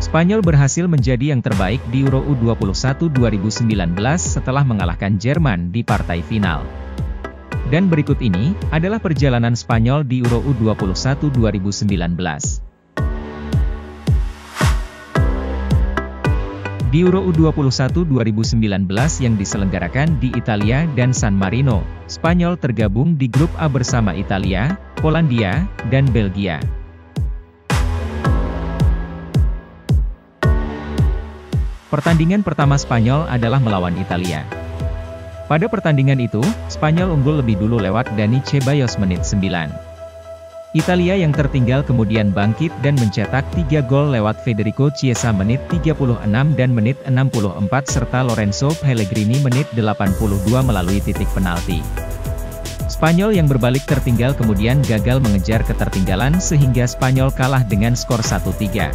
Spanyol berhasil menjadi yang terbaik di Euro U21 2019 setelah mengalahkan Jerman di partai final. Dan berikut ini adalah perjalanan Spanyol di Euro U21 2019. Di Euro U21 2019 yang diselenggarakan di Italia dan San Marino, Spanyol tergabung di grup A bersama Italia, Polandia, dan Belgia. Pertandingan pertama Spanyol adalah melawan Italia. Pada pertandingan itu, Spanyol unggul lebih dulu lewat Dani Ceballos menit 9. Italia yang tertinggal kemudian bangkit dan mencetak 3 gol lewat Federico Chiesa menit 36 dan menit 64 serta Lorenzo Pellegrini menit 82 melalui titik penalti. Spanyol yang berbalik tertinggal kemudian gagal mengejar ketertinggalan sehingga Spanyol kalah dengan skor 1-3.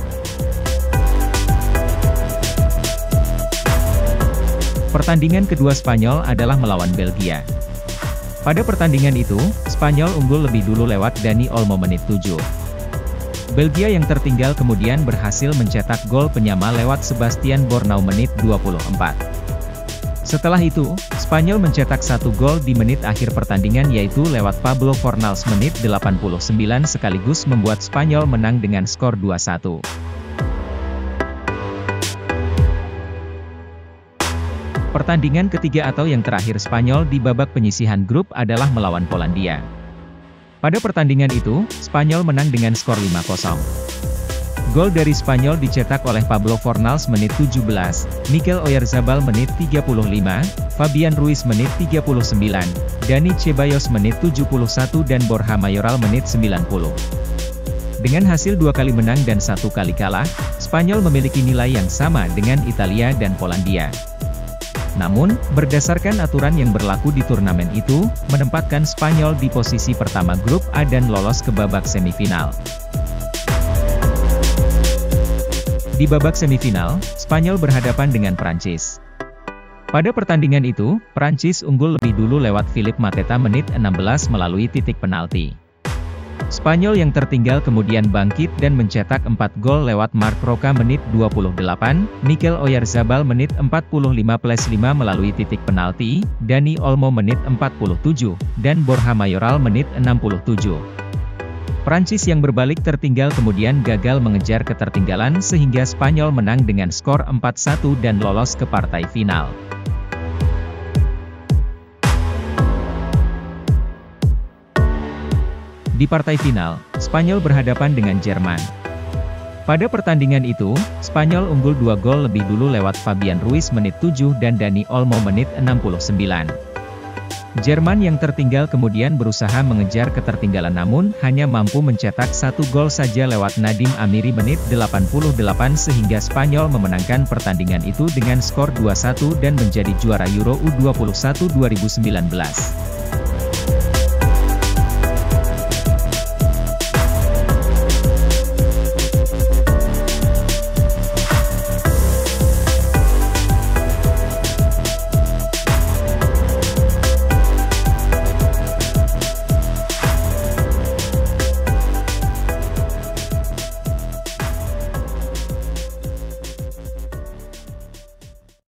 Pertandingan kedua Spanyol adalah melawan Belgia. Pada pertandingan itu, Spanyol unggul lebih dulu lewat Dani Olmo menit 7. Belgia yang tertinggal kemudian berhasil mencetak gol penyama lewat Sebastian Bornau menit 24. Setelah itu, Spanyol mencetak 1 gol di menit akhir pertandingan yaitu lewat Pablo Fornals menit 89 sekaligus membuat Spanyol menang dengan skor 2-1. Pertandingan ketiga atau yang terakhir Spanyol di babak penyisihan grup adalah melawan Polandia. Pada pertandingan itu, Spanyol menang dengan skor 5-0. Gol dari Spanyol dicetak oleh Pablo Fornals menit 17, Mikel Oyarzabal menit 35, Fabian Ruiz menit 39, Dani Ceballos menit 71 dan Borja Mayoral menit 90. Dengan hasil 2 kali menang dan 1 kali kalah, Spanyol memiliki nilai yang sama dengan Italia dan Polandia. Namun, berdasarkan aturan yang berlaku di turnamen itu, menempatkan Spanyol di posisi pertama grup A dan lolos ke babak semifinal. Di babak semifinal, Spanyol berhadapan dengan Prancis. Pada pertandingan itu, Prancis unggul lebih dulu lewat Philippe Mateta menit 16 melalui titik penalti. Spanyol yang tertinggal kemudian bangkit dan mencetak 4 gol lewat Marc Roca menit 28, Mikel Oyarzabal menit 45+5 melalui titik penalti, Dani Olmo menit 47, dan Borja Mayoral menit 67. Prancis yang berbalik tertinggal kemudian gagal mengejar ketertinggalan sehingga Spanyol menang dengan skor 4-1 dan lolos ke partai final. Di partai final, Spanyol berhadapan dengan Jerman. Pada pertandingan itu, Spanyol unggul 2 gol lebih dulu lewat Fabian Ruiz menit 7 dan Dani Olmo menit 69. Jerman yang tertinggal kemudian berusaha mengejar ketertinggalan namun hanya mampu mencetak 1 gol saja lewat Nadim Amiri menit 88 sehingga Spanyol memenangkan pertandingan itu dengan skor 2-1 dan menjadi juara Euro U21 2019.